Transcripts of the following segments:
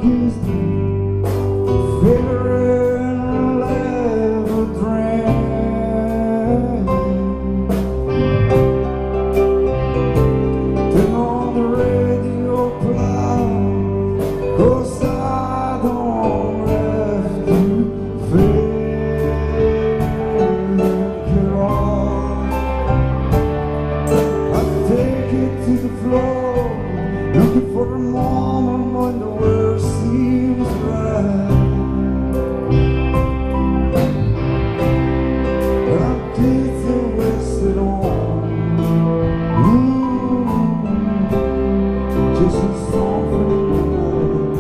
kiss me, figuring I'll ever dream. Turn on the radio loud, 'cause I don't have to think at all. I take it to the floor, looking for a moment when the world seems right. I did the wasted on, just a song for the night.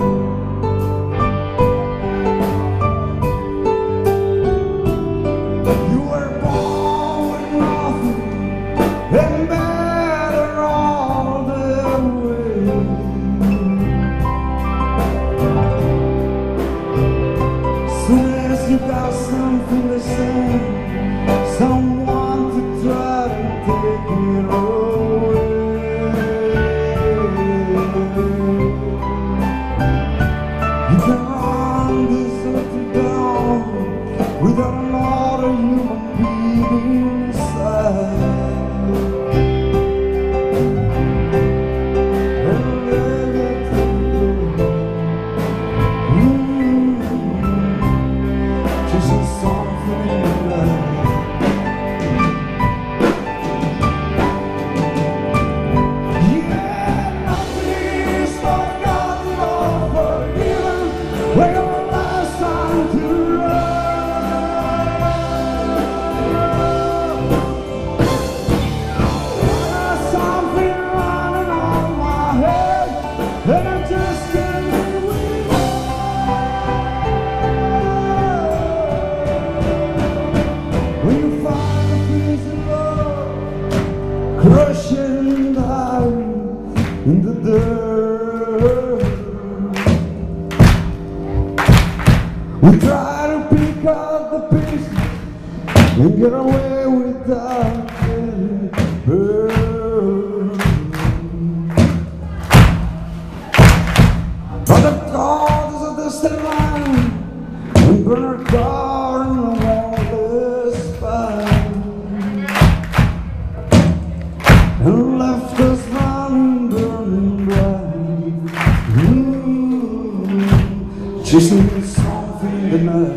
You were born with nothing and better all the way. Soon as you got something to say, someone to try to take it away. You can run this up and down without another human being inside. And let it go. Just a song for the night. Yeah, nothing's forgotten or forgiven. We're the last time to run. There's something running on my head, and I just can't live without. When you find a piece of love, crushing down in the dirt, we try to pick out the pieces and get away without getting hurt. But the cause of the distant line and burn our car in the wildest fire, and left us running, burning bright. Chasing something tonight.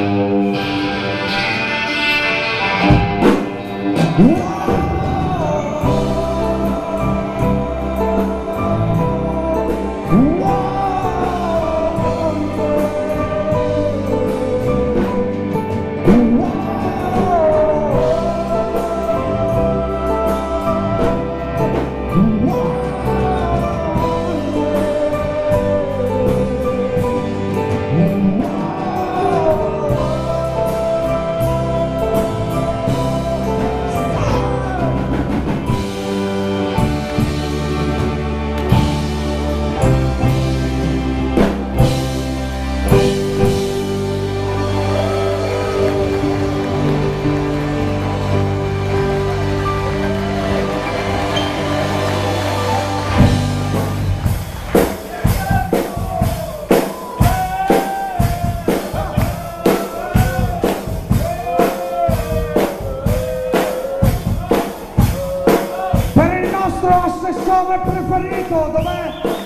Assessore preferito, dov'è?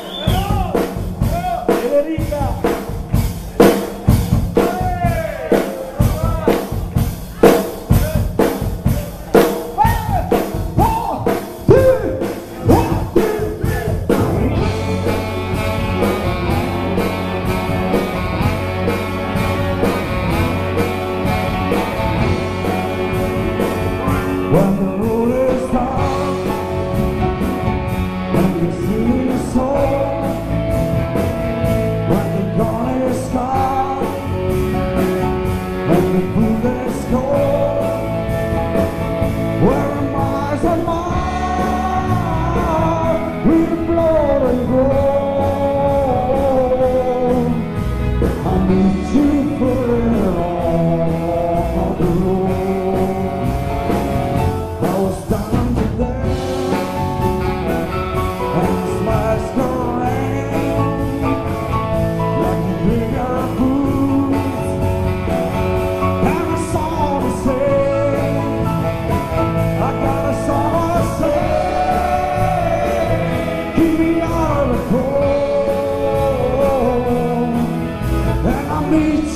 Federica. When the road is hard, when you see the soul, when the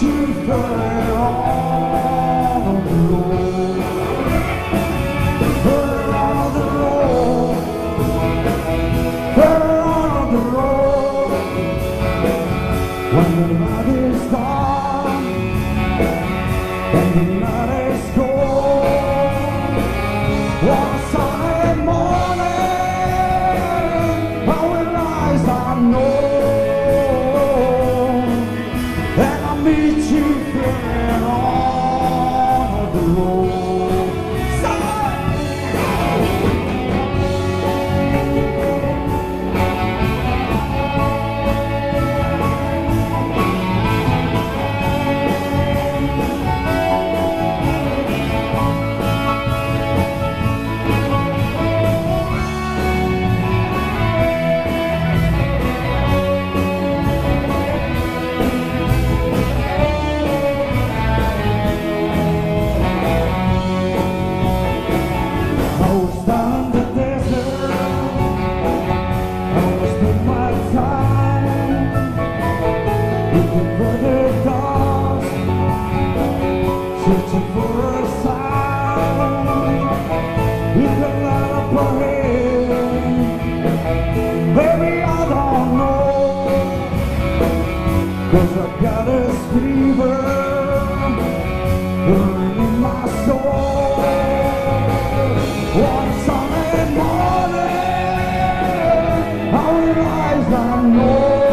you further on the road. Further on the road. Further on the road. When the night is gone and the night is cold, one Sunday morning I will rise, I know, and I'll meet you further on the road. Searching for a sign, you can light up ahead. Baby, I don't know, 'cause I got a fever burning in my soul. One Sunday morning, I realize I know.